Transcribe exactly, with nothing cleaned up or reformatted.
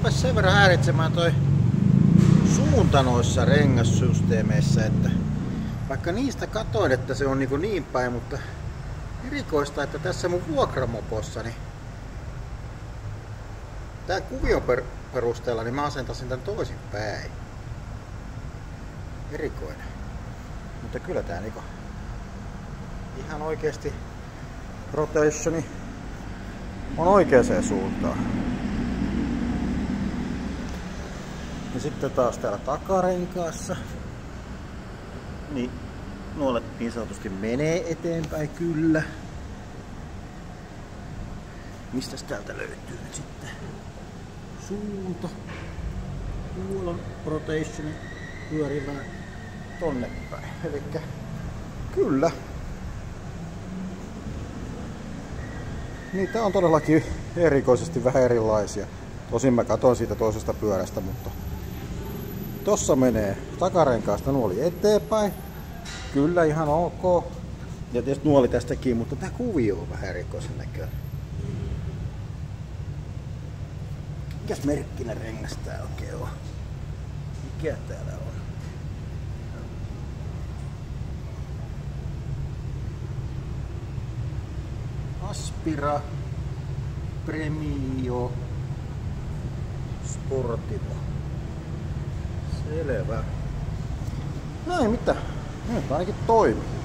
rupesi sen verran häiritsemään toi suunta noissa rengassysteemeissä, että vaikka niistä katoin, että se on niin, niin päin, mutta erikoista, että tässä mun vuokramopossa, niin tää kuvion per perusteella, niin mä asentasin tän toisin päin. Erikoinen. Mutta kyllä tää niinku ihan oikeesti rotationi on oikeaan suuntaan. Ja sitten taas täällä takarenkaassa, niin nuolet niin sanotusti menee eteenpäin kyllä. Mistäs täältä löytyy nyt sitten suunta? Tuolla on rotationi pyörivää tonne päin. Elikkä kyllä. Niitä on todellakin erikoisesti vähän erilaisia. Tosin mä katon siitä toisesta pyörästä, mutta tossa menee takarenkaasta nuoli eteenpäin. Kyllä ihan ok. Ja tietysti nuoli tästäkin, mutta tää kuvio on vähän erikoisen näköinen. Mikäs merkkinen rengas tää oikein on? Mikä täällä on? Aspira Premio Sportivo. Selvä. No ei mitään. Nyt ainakin toimii.